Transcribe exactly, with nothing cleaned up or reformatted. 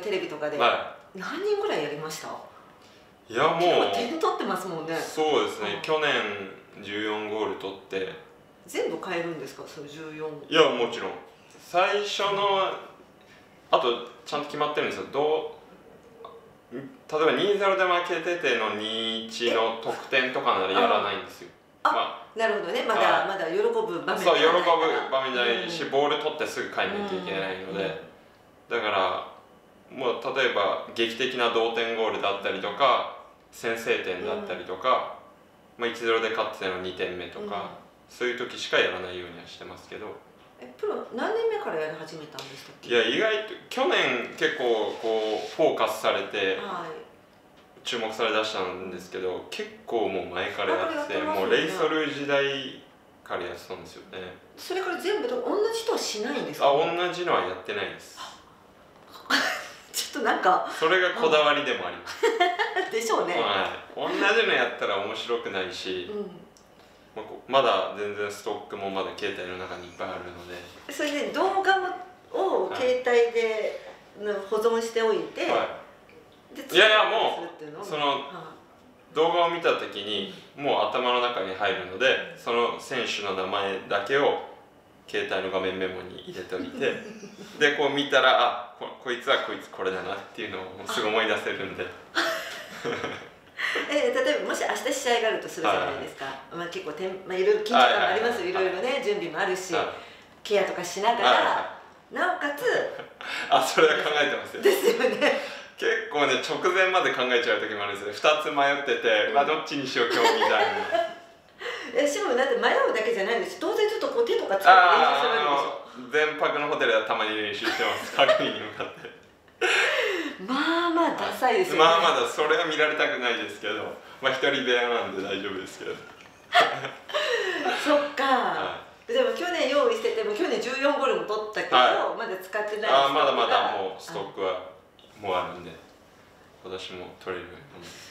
テレビとかで、 は何人ぐらいやりました？ い、いやもう点取ってますもんね。 そうですね、去年じゅうよんゴール取って。 全部変えるんですか、そのじゅうよん？ いやもちろん最初のあとちゃんと決まってるんですよ。どう例えば にたいゼロ で負けてての にたいいち の得点とかならやらないんですよ。 あ、まあ、なるほどね、まだまだ喜ぶ場面じゃないから。 そう、喜ぶ場面じゃないし、うん、ボール取ってすぐ帰んないといけないので、うん、だからもう例えば劇的な同点ゴールだったりとか先制点だったりとか、うん、まあ、いちたいゼロ で勝ってたのにてんめとか、うん、そういう時しかやらないようにはしてますけど。 え、プロ何年目からやり始めたんでしたっけ？ いや、意外と去年結構こうフォーカスされて、はい、注目されだしたんですけど、結構もう前からやってて、もうレイソル時代からやってたんですよね。 それから全部同じ人はしないんですか？ あ、同じのはやってないです。 ちょっとなんかそれがこだわりでもあります。 でしょうね。 はい、同じのやったら面白くないし、うん、まだ全然ストックもまだ携帯の中にいっぱいあるので。それで動画を携帯で保存しておいて、はい、 でいやいやもうその、はい、動画を見た時にもう頭の中に入るので、その選手の名前だけを携帯の画面メモに入れておいてでこう見たら、あ こ, こいつはこいつこれだなっていうのをすぐ思い出せるんで。 えー、例えばもし明日試合があるとするじゃないですか、はい、まあ、結構てん、まあ、いろいろ緊張感もありますよ、いろいろね、準備もあるし、はい、ケアとかしながら、はい、なおかつあ、それは考えてますよ。 ですよね。 結構ね、直前まで考えちゃう時もあるんですよ。ふたつ迷ってて、まあ、どっちにしよう今日みたいな。 え、しかもだって迷うだけじゃないですし、当然ちょっとこう手とか使って練習するわけでしょ。 全泊のホテルはたまに練習してます、鏡に向かって。 まあまあダサいですよね。 まあまだそれは見られたくないですけど、まあ一人部屋なんで大丈夫ですけど。 そっか、はい、でも去年用意してても去年じゅうよんゴールも取ったけど、はい、まだ使ってない。 あ、まだまだもうストックはもうあるんで、私も取れるように。